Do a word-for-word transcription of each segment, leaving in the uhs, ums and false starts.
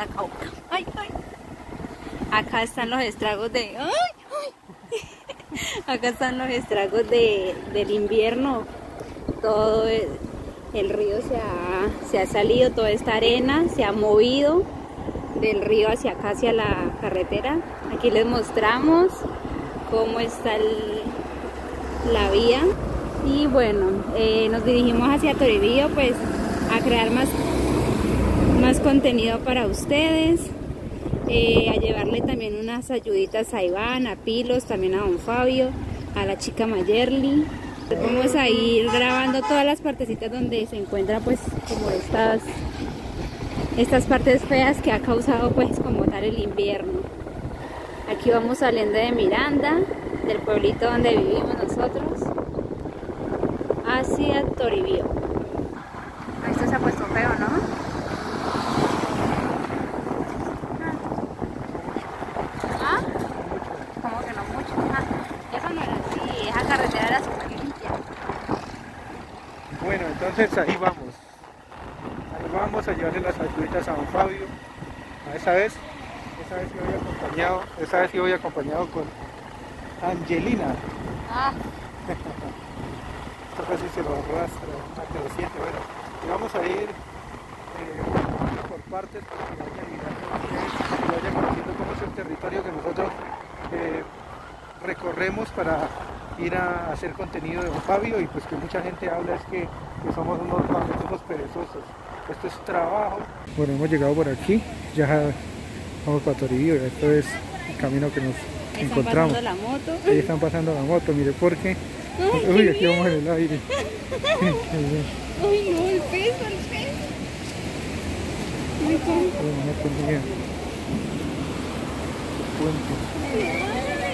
acá. Ay, ay. Acá están los estragos de... ¡Ay, ay! Acá están los estragos de, del invierno. Todo el, el río se ha, se ha salido, toda esta arena se ha movido del río hacia acá, hacia la carretera. Aquí les mostramos cómo está el, la vía. Y bueno, eh, nos dirigimos hacia Toribío pues a crear más, más contenido para ustedes. Eh, a llevarle también unas ayuditas a Iván, a Pilos, también a Don Fabio, a la chica Mayerly. Vamos a ir grabando todas las partecitas donde se encuentran pues como estas estas partes feas que ha causado pues como tal el invierno. Aquí vamos saliendo de Miranda, del pueblito donde vivimos nosotros, hacia Toribío. Esto se ha puesto feo, ¿no? Bueno, entonces ahí vamos. Ahí vamos a llevarle las ayuditas a Don Fabio. A esa vez, esa vez que voy acompañado, esa vez que voy acompañado con Angelina. Ah. Esto casi se lo arrastra, hasta lo siente. Bueno, y vamos a ir eh, por partes para que vayan mirando ustedes, que vayan conociendo cómo es el territorio que nosotros eh, recorremos para ir a hacer contenido de Don Fabio, y pues que mucha gente habla es que, que somos unos, unos perezosos. Esto es trabajo. Bueno, hemos llegado por aquí, ya vamos para Toribío, esto es el camino que nos están encontramos. Pasando la moto. Ahí están pasando la moto, mire porque... Ay, uy, aquí vamos en el aire. Ay, no, el peso, el peso. Ay, bueno, no tenía puente.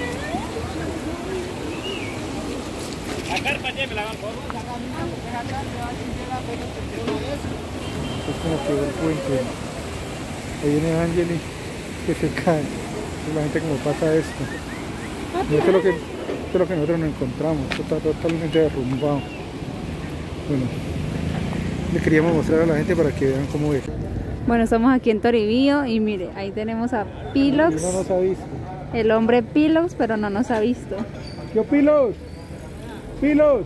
Es como que el puente. Ahí viene Angeli que se cae. Es la gente como pasa esto. No, esto, es lo que, esto es lo que nosotros nos encontramos. Esto está totalmente derrumbado. Bueno, le queríamos mostrar a la gente para que vean cómo es. Bueno, estamos aquí en Toribío y mire, ahí tenemos a Pilox. No nos ha visto. El hombre Pilox, pero no nos ha visto. ¡Yo, Pilos! ¡Pilos!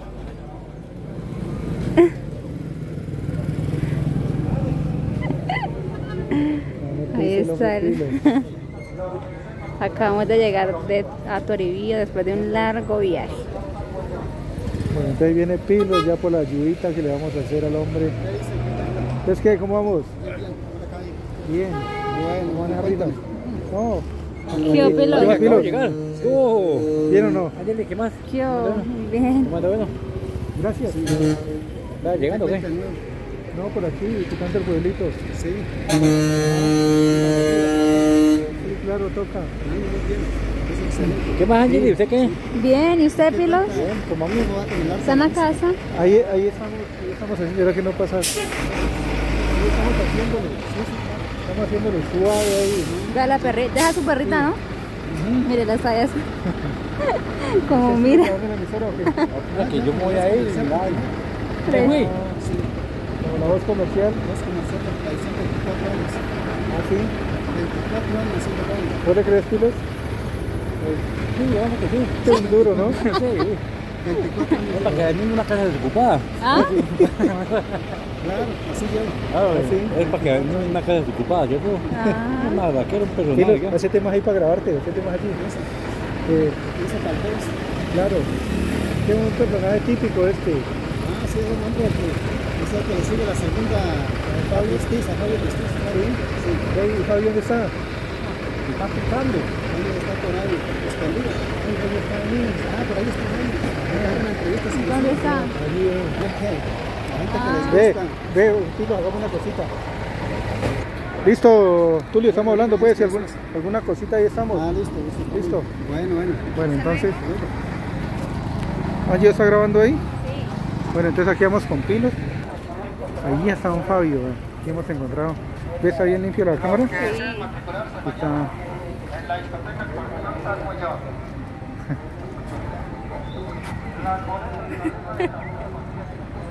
Ahí está el... Acabamos de llegar de, a Toribío después de un largo viaje. Bueno, entonces viene Pilos ya por la ayudita que le vamos a hacer al hombre. Entonces, ¿qué? ¿Cómo vamos? Bien. Bueno, ¿van arriba? No. ¿Qué Pilos? Acabo de llegar. Oh. ¿Bien o no? Ándale, ¿qué más? ¿Qué? Bien. ¿Cómo anda? Bueno. Gracias. ¿Va llegando o qué? No, por aquí, quitando el pueblito. Sí. Sí, claro, toca. ¿Qué más, Angeli? ¿Usted qué? Bien, ¿y usted, Pilos? Bien, como amigo. ¿Está en la casa? Ahí, ahí estamos, ahí estamos haciendo, era que no pasa. Ahí estamos haciéndole, sí, sí. Estamos haciéndole suave ahí. Deja la perrita, deja su perrita, ¿no? Uh-huh. Mire, la está ahí así. Como mira. No, que yo me voy a ir. ¿Te fui? Como la voz comercial. Voz comercial de tradición de veinticuatro años. ¿Ah, sí? veinticuatro años haciendo radio. ¿Vos le crees, Pilos? Sí, vamos que sí. Es un duro, ¿no? Sí. veinticuatro años. Es para que en una casa desocupada. ¿Ah? Claro, así yo. Claro, ¿sí? Es para que en una casa desocupada, ¿cierto? Ah. Una vaquera, un personaje. Pilos, hace temas ahí para grabarte, hace temas allí. Eh, Dice tal vez. claro. Es un personaje típico este. Ah, sí, es un hombre que es el que le sigue la segunda a Fabio Estiza, Fabio Estiza. ¿Sí? Sí. ¿Y Fabio dónde está? Está picando. Ahí está por ahí, escondido. Ahí, ahí está ahí. Ah, por ahí está ahí. Voy a dar una entrevista. Sí, ¿Dónde sí, está? Allí, eh. La gente que les Ve, gusta. ve, Pilos, hagamos una cosita. Listo, Tulio, estamos hablando, pues, si alguna, alguna cosita ahí estamos. Ah, listo, listo. Listo. Bueno, bueno. Bueno, entonces, ¿allí está grabando ahí? Sí. Bueno, entonces aquí vamos con Pilos. Ahí está Don Fabio, aquí hemos encontrado. ¿Ves ahí en limpio la cámara? Sí. Está...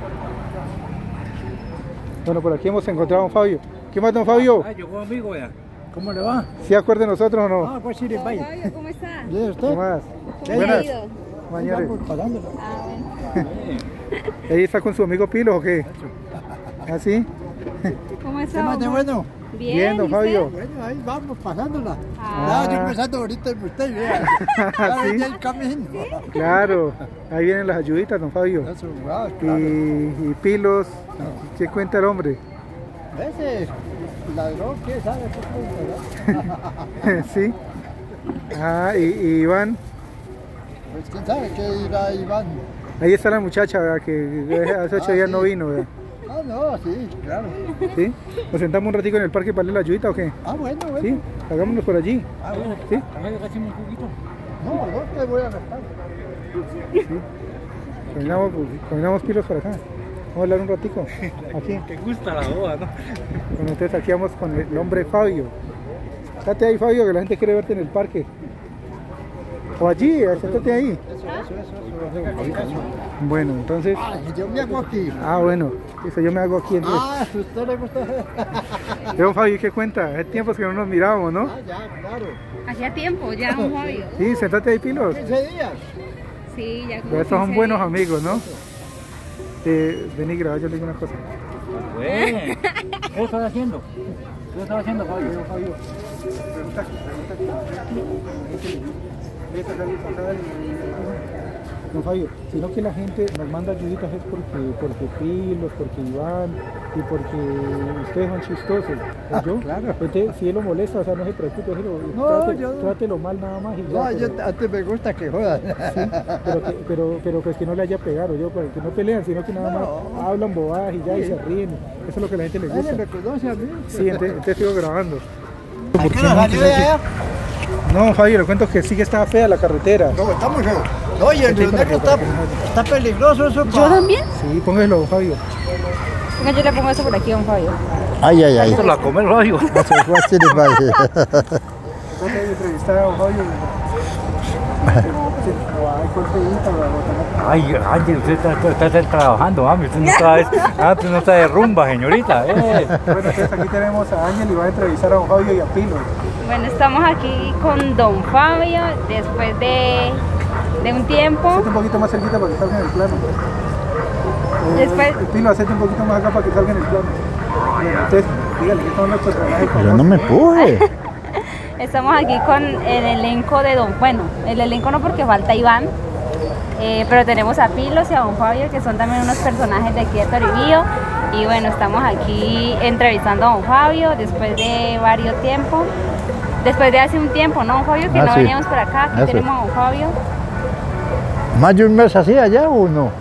Bueno, por aquí hemos encontrado a Don Fabio. ¿Qué más, Don Fabio? Ah, llegó amigo ya. ¿Cómo le va? ¿Sí acuerda de nosotros o no? Ah, pues sí, Don vaya. Fabio, ¿cómo está? ¿Y usted? ¿Qué más? ¿Cómo le ha Buenas. ido? Mañana. Vamos pasándola. Ah, bueno. ¿Ahí está con su amigo Pilo o qué? ¿Ah, sí? ¿Cómo ¿Qué está? más de don bueno? Bien, Bien, don ¿y usted? Fabio. Bueno, ahí vamos pasándola. Ah. Ya, yo empezando ahorita en usted, vea. Ya ¿Sí? venía el camino. Claro, ahí vienen las ayuditas, don Fabio. Eso, ah, Y, claro. y Pilos, ¿qué cuenta el hombre? Ese ladrón, ¿qué sabe? ¿Qué cuenta, ¿Sí? Ah, y, y Iván, Pues quién sabe qué irá Iván. ahí está la muchacha, ¿verdad? Que hace ocho Ah, días sí. no vino, ¿verdad? Ah, no, sí, claro. ¿Sí? ¿Nos sentamos un ratico en el parque para darle la ayudita o qué? Ah, bueno, bueno. ¿Sí? Hagámonos por allí. Ah, bueno. ¿Sí? No, no te voy a restar. Caminamos, pues, caminamos Pilos para acá. Vamos a hablar un ratico. Aquí. Te gusta la boda, ¿no? Bueno, entonces aquí vamos con el hombre Fabio. Estate ahí, Fabio, que la gente quiere verte en el parque. O allí, siéntate ahí. Eso, eso, eso, eso. Bueno, entonces. Ay, yo me hago aquí. Ah, bueno, eso yo me hago aquí entonces. Ah, a usted le gusta. Pero Fabio, ¿qué cuenta? Hace tiempos que no nos mirábamos, ¿no? Ah, ya, claro. Hacía tiempo ya, don Fabio. Sí, sentate ahí, Pilos. quince días. Sí, ya como Pero estos son quince buenos días. amigos, ¿no? Eh, vení, graba, yo le digo una cosa. Bueno, ¿qué estás haciendo? ¿Qué estás haciendo, Fabio? Fabio, pregunta, No, Fabio, sino que la gente nos manda ayuditas es porque, porque Pilos, porque Iván y porque ustedes son chistosos. ¿O yo? claro. Entonces, si él lo molesta, o sea, no se preocupe, déjelo, No, trate- yo- trátelo mal nada más y ya. No, pero, yo antes me gusta que jodan. sí, pero, que, pero, pero pues que no le haya pegado, yo, para que no pelean, sino que nada más No. hablan bobadas y ya y Sí. se ríen. Eso es lo que a la gente le gusta. Nadie me conoce a mí. Sí, entonces, entonces sigo grabando. ¿A qué hora salió de allá? No, Fabio, le cuento que sí que estaba fea la carretera. No, está muy feo. Oye, el Sí, Río para Negro que- está, para que no- está peligroso eso. ¿Yo también? Sí, póngalo, Fabio. Venga, yo le pongo eso por aquí, don Fabio. Ay, ay, ay. Esto la come el Fabio. Entonces entrevistar a Fabio. Ay, cortadita, Ay, Ángel, usted está, está, está trabajando, mami. Usted no está, es- ah, usted no está de rumba, señorita. Eh. Bueno, entonces aquí tenemos a Ángel y va a entrevistar a don Fabio y a Pilo. Bueno, estamos aquí con don Fabio después de, de un tiempo. Hacete un poquito más cerquita para que salga en el plano. Eh, Después- Pilo, hacete un poquito más acá para que salga en el plano. Bueno, entonces, dígale que son los personajes Pero no me empuje. Estamos aquí con el elenco de don, bueno, el elenco no porque falta Iván, eh, pero tenemos a Pilos y a don Fabio que son también unos personajes de aquí de Toribío. Y bueno, estamos aquí entrevistando a don Fabio después de varios tiempos, después de hace un tiempo, ¿no, don Fabio? Que Ah, no sí. veníamos por acá, aquí Ah, sí. tenemos a don Fabio. ¿Más de un mes así allá o no?